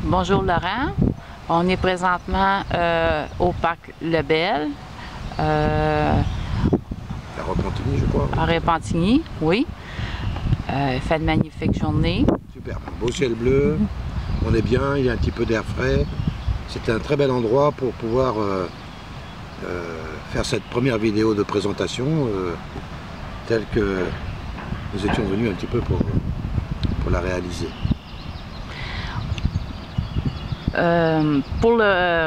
Bonjour Laurent, on est présentement au parc Lebel, À Repentigny, je crois. à Repentigny, oui. Il fait de magnifiques journées. Super, beau ciel bleu, on est bien, il y a un petit peu d'air frais. C'est un très bel endroit pour pouvoir faire cette première vidéo de présentation telle que nous étions venus un petit peu pour la réaliser. Pour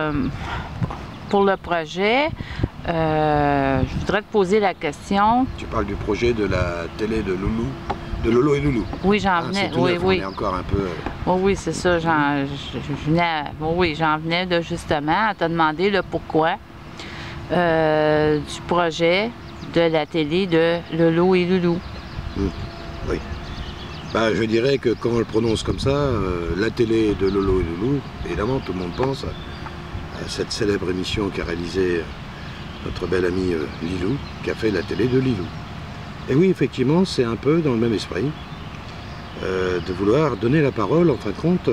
le projet, je voudrais te poser la question. Tu parles du projet de la télé de Lolo et Loulou. Oui, j'en venais. Oui, Oui, on oui. est encore un peu... Oui, oui, c'est ça. J'en venais justement à te demander le pourquoi du projet de la télé de Lolo et Loulou. Oui. Bah, je dirais que quand on le prononce comme ça, la télé de Lolo et Loulou, évidemment, tout le monde pense à cette célèbre émission qu'a réalisée notre bel ami Lilou, qui a fait la télé de Lilou. Et oui, effectivement, c'est un peu dans le même esprit, de vouloir donner la parole, en fin de compte,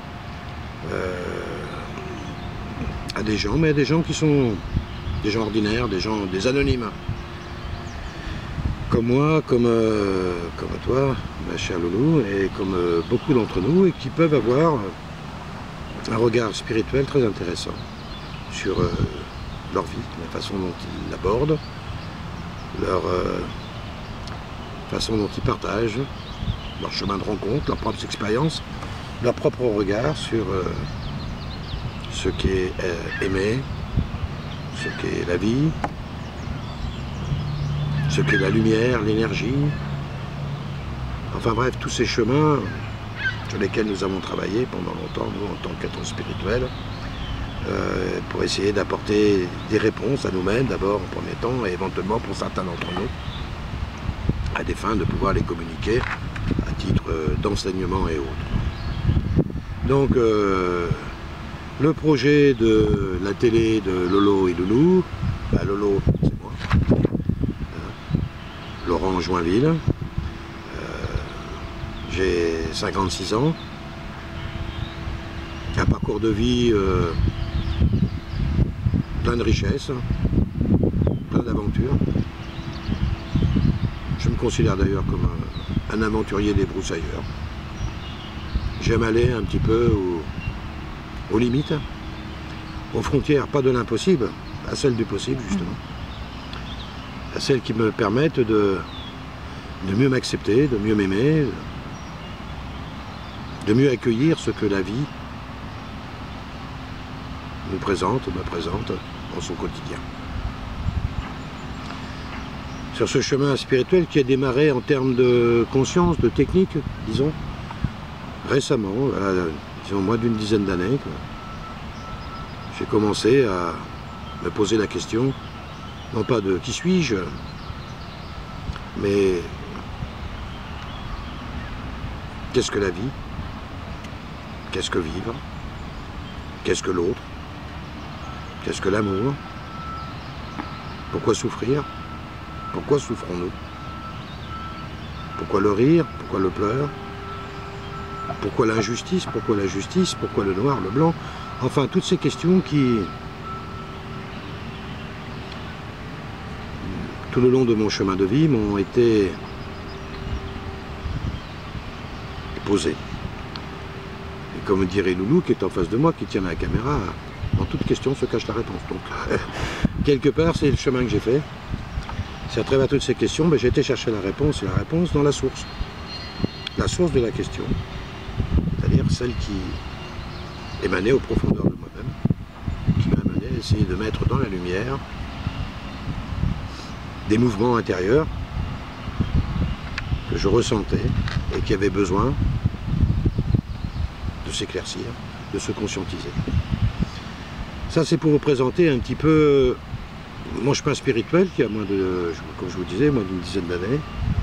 à des gens, mais à des gens qui sont des gens ordinaires, des anonymes. Comme moi, comme toi, ma chère Loulou, et comme beaucoup d'entre nous, et qui peuvent avoir un regard spirituel très intéressant sur leur vie, la façon dont ils l'abordent, leur façon dont ils partagent, leur chemin de rencontre, leurs propres expériences, leur propre regard sur ce qu'est aimer, ce qu'est la vie, ce qu'est la lumière, l'énergie, enfin bref, tous ces chemins sur lesquels nous avons travaillé pendant longtemps, nous, en tant qu'êtres spirituels, pour essayer d'apporter des réponses à nous-mêmes, d'abord en premier temps, et éventuellement pour certains d'entre nous, à des fins de pouvoir les communiquer à titre d'enseignement et autres. Donc, le projet de la télé de Lolo et Loulou, bah, Lolo, c'est moi, Laurent Joinville, j'ai 56 ans, un parcours de vie plein de richesses, plein d'aventures. Je me considère d'ailleurs comme un aventurier des broussailleurs. J'aime aller un petit peu aux limites, aux frontières, pas de l'impossible, à celles du possible justement. À celles qui me permettent de mieux m'accepter, de mieux m'aimer, de mieux accueillir ce que la vie me présente dans son quotidien. Sur ce chemin spirituel qui a démarré en termes de conscience, de technique, disons, récemment, voilà, disons moins d'une dizaine d'années, j'ai commencé à me poser la question, non pas de qui suis-je, mais qu'est-ce que la vie? Qu'est-ce que vivre? Qu'est-ce que l'autre? Qu'est-ce que l'amour? Pourquoi souffrir? Pourquoi souffrons-nous? Pourquoi le rire? Pourquoi le pleur? Pourquoi l'injustice? Pourquoi la justice? Pourquoi le noir, le blanc? Enfin, toutes ces questions qui, tout le long de mon chemin de vie, m'ont été posées. Et comme dirait Loulou, qui est en face de moi, qui tient la caméra, dans toute question se cache la réponse. Donc, quelque part, c'est le chemin que j'ai fait. C'est à travers toutes ces questions, ben, j'ai été chercher la réponse, et la réponse dans la source. La source de la question, c'est-à-dire celle qui émanait aux profondeurs de moi-même, qui m'a amené à essayer de mettre dans la lumière des mouvements intérieurs que je ressentais et qui avaient besoin de s'éclaircir, de se conscientiser. Ça, c'est pour vous présenter un petit peu mon chemin spirituel qui a moins de, comme je vous disais, moins d'une dizaine d'années.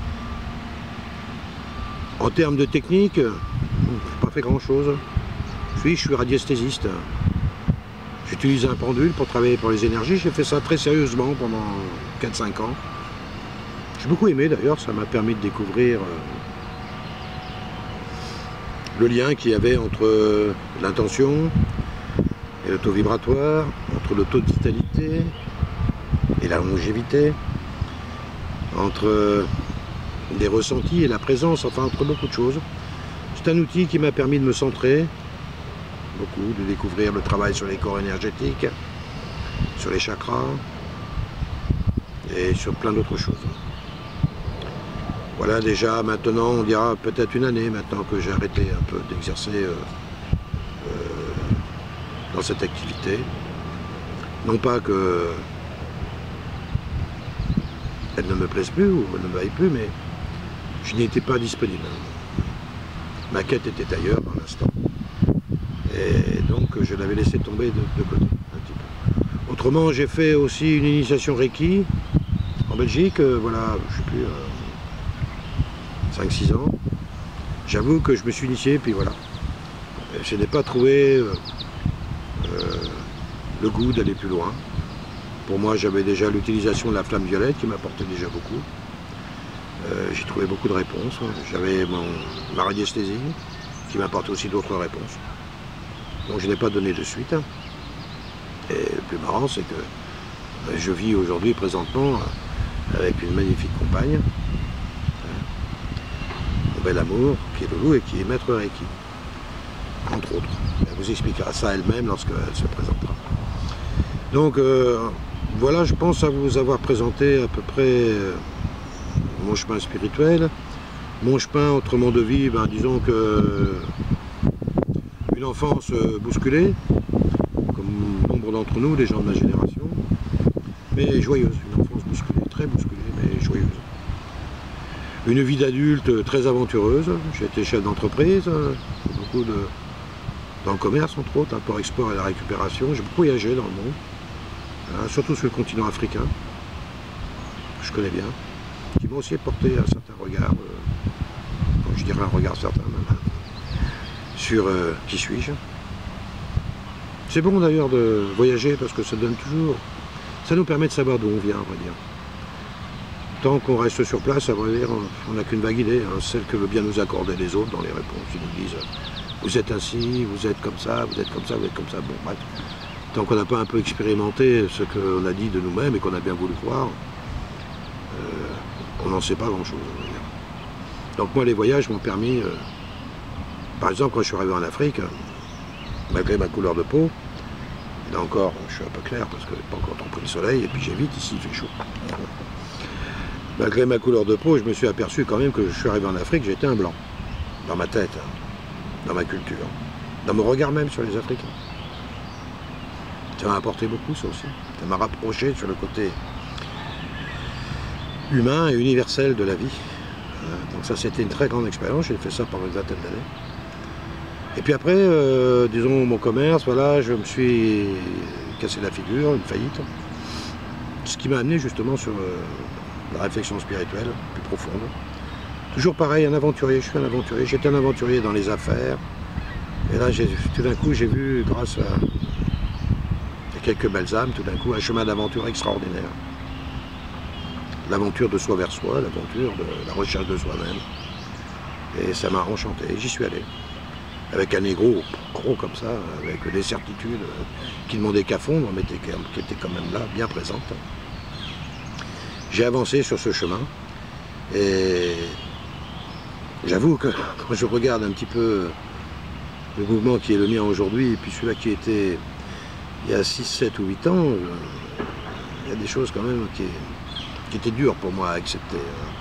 En termes de technique, je n'ai pas fait grand-chose. Je suis radiesthésiste. J'utilise un pendule pour travailler pour les énergies. J'ai fait ça très sérieusement pendant 4-5 ans. J'ai beaucoup aimé d'ailleurs, ça m'a permis de découvrir le lien qu'il y avait entre l'intention et le taux vibratoire, entre le taux de vitalité et la longévité, entre les ressentis et la présence, enfin entre beaucoup de choses. C'est un outil qui m'a permis de me centrer beaucoup, de découvrir le travail sur les corps énergétiques, sur les chakras et sur plein d'autres choses. Voilà, déjà maintenant, on dira peut-être une année maintenant que j'ai arrêté un peu d'exercer dans cette activité. Non pas que elle ne me plaise plus ou elle ne me vaille plus, mais je n'y étais pas disponible. Ma quête était ailleurs pour l'instant. Et donc je l'avais laissé tomber de côté un petit peu. Autrement, j'ai fait aussi une initiation Reiki en Belgique, voilà, je sais plus, 5-6 ans. J'avoue que je me suis initié, puis voilà. Je n'ai pas trouvé le goût d'aller plus loin. Pour moi, j'avais déjà l'utilisation de la flamme violette qui m'apportait déjà beaucoup. J'ai trouvé beaucoup de réponses. J'avais ma radiesthésie qui m'apportait aussi d'autres réponses. Donc je n'ai pas donné de suite. Et le plus marrant, c'est que je vis aujourd'hui, présentement, avec une magnifique compagne, mon bel amour, qui est Loulou et qui est maître Reiki, entre autres. Elle vous expliquera ça elle-même lorsqu'elle se présentera. Donc voilà, je pense à vous avoir présenté à peu près mon chemin spirituel. Mon chemin autrement de vie, ben, disons que une enfance bousculée, comme nombre d'entre nous, les gens de ma génération, mais joyeuse, une enfance bousculée, très bousculée, mais joyeuse. Une vie d'adulte très aventureuse. J'ai été chef d'entreprise, beaucoup dans le commerce entre autres, import-export et la récupération. J'ai beaucoup voyagé dans le monde, hein, surtout sur le continent africain, que je connais bien, qui m'a aussi porté un certain regard, je dirais un regard certain même, sur qui suis-je. C'est bon d'ailleurs de voyager parce que ça donne toujours, ça nous permet de savoir d'où on vient, on va dire. Tant qu'on reste sur place, à vrai dire, on n'a qu'une vague idée, hein, celle que veut bien nous accorder les autres dans les réponses. Ils nous disent vous êtes ainsi, vous êtes comme ça, vous êtes comme ça, vous êtes comme ça. Bon, bref. Tant qu'on n'a pas un peu expérimenté ce qu'on a dit de nous-mêmes et qu'on a bien voulu croire, on n'en sait pas grand-chose. Donc moi, les voyages m'ont permis, par exemple, quand je suis arrivé en Afrique, malgré ma couleur de peau, et là encore, je suis un peu clair parce que je n'ai pas encore trop pris le soleil, et puis j'ai vite, ici il fait chaud. Malgré ma couleur de peau, je me suis aperçu quand même que je suis arrivé en Afrique, j'étais un blanc, dans ma tête, dans ma culture, dans mon regard même sur les Africains. Ça m'a apporté beaucoup, ça aussi. Ça m'a rapproché sur le côté humain et universel de la vie. Donc ça, c'était une très grande expérience, j'ai fait ça pendant une vingtaine d'années. Et puis après, disons, mon commerce, voilà, je me suis cassé la figure, une faillite. Ce qui m'a amené justement sur la réflexion spirituelle, plus profonde. Toujours pareil, un aventurier, je suis un aventurier. J'étais un aventurier dans les affaires. Et là, tout d'un coup, j'ai vu, grâce à quelques belles âmes, tout d'un coup, un chemin d'aventure extraordinaire. L'aventure de soi vers soi, l'aventure de la recherche de soi-même. Et ça m'a enchanté. Et j'y suis allé. Avec un ego gros comme ça, avec des certitudes qui ne demandaient qu'à fondre, mais qui étaient quand même là, bien présentes. J'ai avancé sur ce chemin. Et j'avoue que quand je regarde un petit peu le mouvement qui est le mien aujourd'hui, et puis celui-là qui était il y a 6, 7 ou 8 ans, il y a des choses quand même qui étaient dures pour moi à accepter.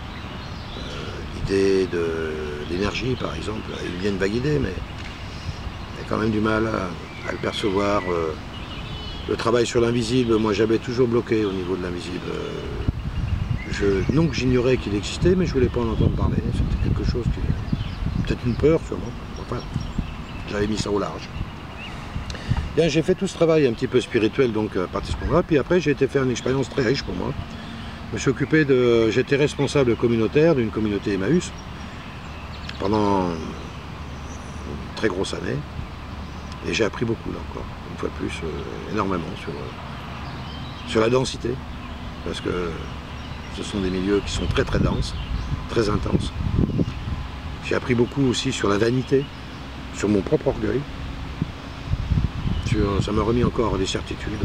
L'idée de l'énergie, par exemple, il y a une vague idée, mais il y a quand même du mal à le percevoir. Le travail sur l'invisible, moi j'avais toujours bloqué au niveau de l'invisible. Non que j'ignorais qu'il existait, mais je ne voulais pas en entendre parler. C'était quelque chose qui... peut-être une peur, sûrement. Enfin, j'avais mis ça au large. Bien, j'ai fait tout ce travail un petit peu spirituel, donc à partir de ce moment-là. Puis après, j'ai été faire une expérience très riche pour moi. Je me suis occupé de... J'étais responsable communautaire d'une communauté Emmaüs pendant une très grosse année. Et j'ai appris beaucoup, là encore. Une fois de plus, énormément sur la densité. Parce que ce sont des milieux qui sont très très denses, très intenses. J'ai appris beaucoup aussi sur la vanité, sur mon propre orgueil. Ça m'a remis encore des certitudes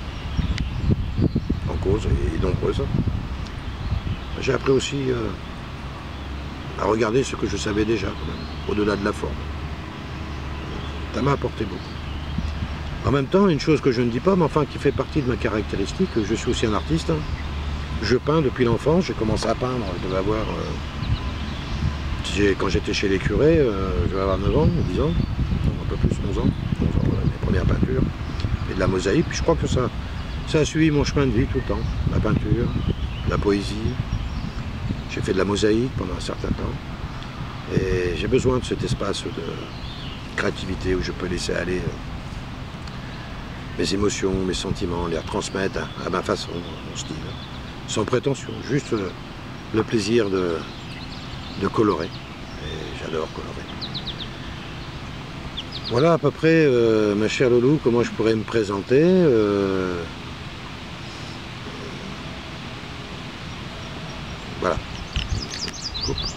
en cause et nombreuses. J'ai appris aussi à regarder ce que je savais déjà, quand même, au-delà de la forme. Ça m'a apporté beaucoup. En même temps, une chose que je ne dis pas, mais enfin qui fait partie de ma caractéristique, je suis aussi un artiste. Je peins depuis l'enfance, j'ai commencé à peindre, je devais avoir... quand j'étais chez les curés, je devais avoir 9 ans, 10 ans, un peu plus, 11 ans, les premières peintures, et de la mosaïque. Puis je crois que ça a suivi mon chemin de vie tout le temps. La peinture, la poésie, j'ai fait de la mosaïque pendant un certain temps. Et j'ai besoin de cet espace de créativité où je peux laisser aller mes émotions, mes sentiments, les retransmettre à ma façon, mon style, sans prétention, juste le plaisir de colorer. Et j'adore colorer. Voilà à peu près, ma chère Loulou, comment je pourrais me présenter. Voilà. Coupe.